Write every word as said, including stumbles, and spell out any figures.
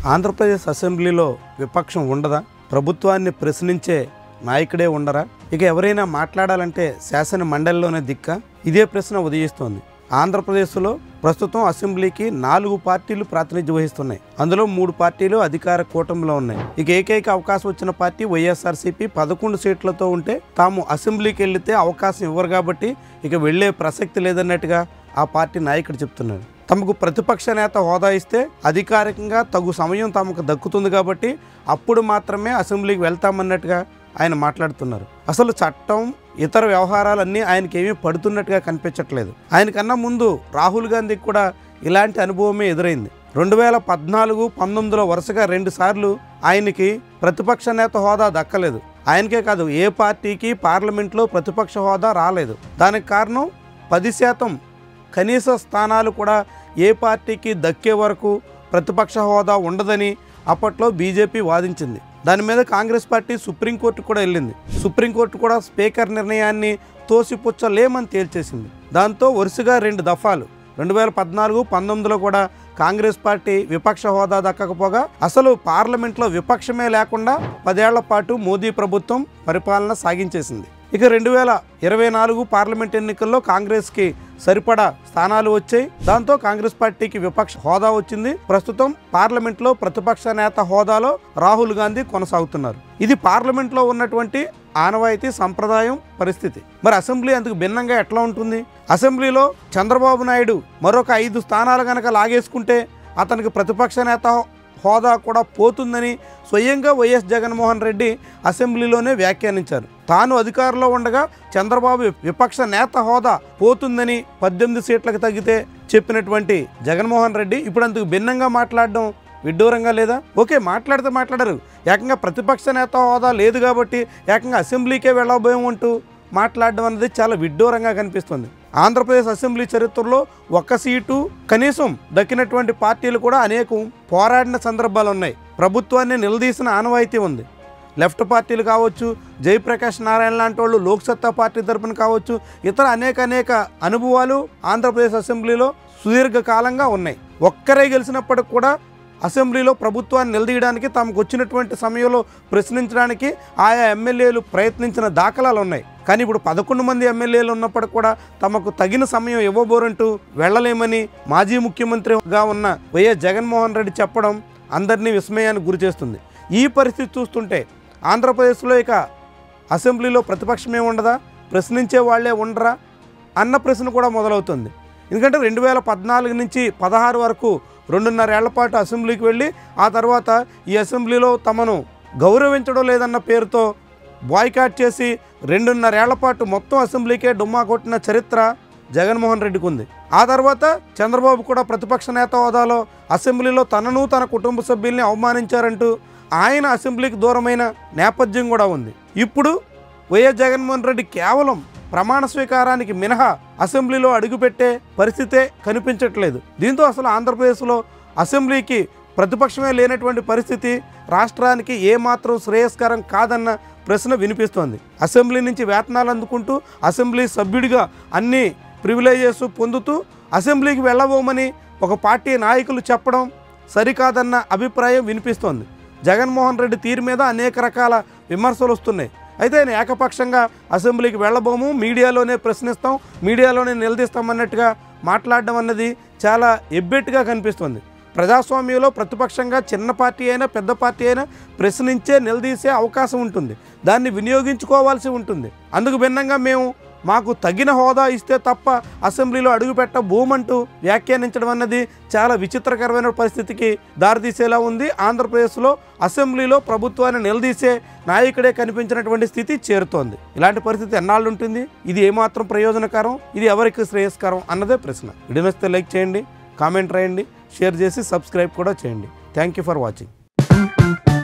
ఆంధ్రప్రదేశ్ అసెంబ్లీలో విపక్షం ఉండదా? ప్రభుత్వాన్ని ప్రశ్నించే నాయకుడే ఉండరా? ఇక ఎవరైనా మాట్లాడాలంటే శాసన మండలిలోనే దిక్క? ఇదే ప్రశ్న ఉదయిస్తోంది. ఆంధ్రప్రదేశ్లో ప్రస్తుతం అసెంబ్లీకి నాలుగు పార్టీలు ప్రాతినిధ్యం వహిస్తున్నాయి. అందులో మూడు పార్టీలు అధికార కూటమిలో ఉన్నాయి. ఇక ఏకైక అవకాశం వచ్చిన పార్టీ వైఎస్ఆర్సీపీ పదకొండు సీట్లతో ఉంటే తాము అసెంబ్లీకి వెళ్తే అవకాశం ఇవ్వరు కాబట్టి ఇక వెళ్లే ప్రసక్తి లేదన్నట్టుగా ఆ పార్టీ నాయకుడు చెప్తున్నారు. తమకు ప్రతిపక్ష నేత హోదా ఇస్తే అధికారికంగా తగు సమయం తమకు దక్కుతుంది కాబట్టి అప్పుడు మాత్రమే అసెంబ్లీకి వెళ్తామన్నట్టుగా ఆయన మాట్లాడుతున్నారు. అసలు చట్టం ఇతర వ్యవహారాలన్నీ ఆయనకి ఏమీ పడుతున్నట్టుగా కనిపించట్లేదు. ఆయనకన్నా ముందు రాహుల్ గాంధీకి కూడా ఇలాంటి అనుభవమే ఎదురైంది. రెండు వేల పద్నాలుగు పంతొమ్మిదిలో వరుసగా రెండు సార్లు ఆయనకి ప్రతిపక్ష నేత హోదా దక్కలేదు. ఆయనకే కాదు, ఏ పార్టీకి పార్లమెంట్లో ప్రతిపక్ష హోదా రాలేదు. దానికి కారణం పది శాతం కనీస స్థానాలు కూడా ఏ పార్టీకి దక్కే వరకు ప్రతిపక్ష హోదా ఉండదని అప్పట్లో బీజేపీ వాదించింది. దాని మీద కాంగ్రెస్ పార్టీ సుప్రీంకోర్టు కూడా వెళ్ళింది. సుప్రీంకోర్టు కూడా స్పీకర్ నిర్ణయాన్ని తోసిపుచ్చలేమని తేల్చేసింది. దాంతో వరుసగా రెండు దఫాలు రెండు వేల పద్నాలుగు పంతొమ్మిదిలో కూడా కాంగ్రెస్ పార్టీ విపక్ష హోదా దక్కకపోగా అసలు పార్లమెంట్లో విపక్షమే లేకుండా పదేళ్ల పాటు మోదీ ప్రభుత్వం పరిపాలన సాగించేసింది. ఇక రెండు వేల ఇరవై నాలుగు పార్లమెంట్ ఎన్నికల్లో కాంగ్రెస్కి సరిపడా స్థానాలు వచ్చాయి. దాంతో కాంగ్రెస్ పార్టీకి విపక్ష హోదా వచ్చింది. ప్రస్తుతం పార్లమెంట్లో ప్రతిపక్ష నేత హోదాలో రాహుల్ గాంధీ కొనసాగుతున్నారు. ఇది పార్లమెంట్లో ఉన్నటువంటి ఆనవాయితీ, సంప్రదాయం, పరిస్థితి. మరి అసెంబ్లీ అందుకు భిన్నంగా ఎట్లా ఉంటుంది? అసెంబ్లీలో చంద్రబాబు నాయుడు మరొక ఐదు స్థానాలు కనుక లాగేసుకుంటే అతనికి ప్రతిపక్ష నేత హోదా కూడా పోతుందని స్వయంగా వైఎస్ జగన్మోహన్ రెడ్డి అసెంబ్లీలోనే వ్యాఖ్యానించారు. తాను అధికారంలో ఉండగా చంద్రబాబు విపక్ష నేత హోదా పోతుందని పద్దెనిమిది సీట్లకు తగ్గితే చెప్పినటువంటి జగన్మోహన్ రెడ్డి ఇప్పుడు అందుకు భిన్నంగా మాట్లాడడం విడ్డూరంగా లేదా? ఓకే, మాట్లాడితే మాట్లాడరు. ఏకంగా ప్రతిపక్ష నేత హోదా లేదు కాబట్టి ఏకంగా అసెంబ్లీకే వెళ్ళబోయం అంటూ మాట్లాడడం అనేది చాలా విడ్డూరంగా కనిపిస్తుంది. ఆంధ్రప్రదేశ్ అసెంబ్లీ చరిత్రలో ఒక్క సీటు కనీసం దక్కినటువంటి పార్టీలు కూడా అనేకం పోరాడిన సందర్భాలు ఉన్నాయి. ప్రభుత్వాన్ని నిలదీసిన ఆనవాయితీ ఉంది. లెఫ్ట్ పార్టీలు కావచ్చు, జయప్రకాష్ నారాయణ లాంటి వాళ్ళు లోక్సత్తా పార్టీ తరపున కావచ్చు, ఇతర అనేక అనేక అనుభవాలు ఆంధ్రప్రదేశ్ అసెంబ్లీలో సుదీర్ఘకాలంగా ఉన్నాయి. ఒక్కరే గెలిచినప్పటికి కూడా అసెంబ్లీలో ప్రభుత్వాన్ని నిలదీయడానికి తమకు వచ్చినటువంటి సమయంలో ప్రశ్నించడానికి ఆయా ఎమ్మెల్యేలు ప్రయత్నించిన దాఖలాలు ఉన్నాయి. కానీ ఇప్పుడు పదకొండు మంది ఎమ్మెల్యేలు ఉన్నప్పటికి కూడా తమకు తగిన సమయం ఇవ్వబోరంటూ వెళ్ళలేమని మాజీ ముఖ్యమంత్రిగా ఉన్న వైఎస్ జగన్మోహన్ రెడ్డి చెప్పడం అందరినీ విస్మయానికి గురి చేస్తుంది. ఈ పరిస్థితి చూస్తుంటే ఆంధ్రప్రదేశ్లో ఇక అసెంబ్లీలో ప్రతిపక్షమే ఉండదా, ప్రశ్నించే వాళ్లే ఉండరా అన్న ప్రశ్న కూడా మొదలవుతుంది. ఎందుకంటే రెండు వేల పద్నాలుగు నుంచి పదహారు వరకు రెండున్నరేళ్ల పాటు అసెంబ్లీకి వెళ్ళి ఆ తర్వాత ఈ అసెంబ్లీలో తమను గౌరవించడం లేదన్న పేరుతో బాయ్కాట్ చేసి రెండున్నరేళ్ల పాటు మొత్తం అసెంబ్లీకే డుమ్మా కొట్టిన చరిత్ర జగన్మోహన్ రెడ్డికి ఉంది. ఆ తర్వాత చంద్రబాబు కూడా ప్రతిపక్ష నేత హోదాలో అసెంబ్లీలో తనను తన కుటుంబ సభ్యుల్ని అవమానించారంటూ ఆయన అసెంబ్లీకి దూరమైన నేపథ్యం కూడా ఉంది. ఇప్పుడు వైఎస్ జగన్మోహన్ రెడ్డి కేవలం ప్రమాణ స్వీకారానికి మినహా అసెంబ్లీలో అడుగుపెట్టే పరిస్థితే కనిపించట్లేదు. దీంతో అసలు ఆంధ్రప్రదేశ్లో అసెంబ్లీకి ప్రతిపక్షమే లేనటువంటి పరిస్థితి రాష్ట్రానికి ఏమాత్రం శ్రేయస్కరం కాదన్న ప్రశ్న వినిపిస్తోంది. అసెంబ్లీ నుంచి వేతనాలు అందుకుంటూ అసెంబ్లీ సభ్యుడిగా అన్ని ప్రివిలేజెస్ పొందుతూ అసెంబ్లీకి వెళ్ళబోమని ఒక పార్టీ నాయకులు చెప్పడం సరికాదన్న అభిప్రాయం వినిపిస్తోంది. జగన్మోహన్ రెడ్డి తీరు మీద అనేక రకాల విమర్శలు వస్తున్నాయి. అయితే ఆయన ఏకపక్షంగా అసెంబ్లీకి వెళ్ళబోము, మీడియాలోనే ప్రశ్నిస్తాం, మీడియాలోనే నిలదీస్తామన్నట్టుగా మాట్లాడడం అన్నది చాలా ఎబ్బెట్టుగా కనిపిస్తుంది. ప్రజాస్వామ్యంలో ప్రతిపక్షంగా చిన్న పార్టీ అయినా పెద్ద పార్టీ అయినా ప్రశ్నించే నిలదీసే అవకాశం ఉంటుంది. దాన్ని వినియోగించుకోవాల్సి ఉంటుంది. అందుకు భిన్నంగా మేము మాకు తగిన హోదా ఇస్తే తప్ప అసెంబ్లీలో అడుగుపెట్ట భూమంటూ వ్యాఖ్యానించడం అన్నది చాలా విచిత్రకరమైన పరిస్థితికి దారితీసేలా ఉంది. ఆంధ్రప్రదేశ్లో అసెంబ్లీలో ప్రభుత్వాన్ని నిలదీసే నాయకుడే కనిపించినటువంటి స్థితి చేరుతోంది. ఇలాంటి పరిస్థితి ఎన్నాళ్ళు ఉంటుంది? ఇది ఏమాత్రం ప్రయోజనకరం, ఇది ఎవరికి శ్రేయస్కరం అన్నదే ప్రశ్న. వీడియో నచ్చితే లైక్ చేయండి, కామెంట్ రాయండి, షేర్ చేసి సబ్స్క్రైబ్ కూడా చేయండి. Thank you for watching.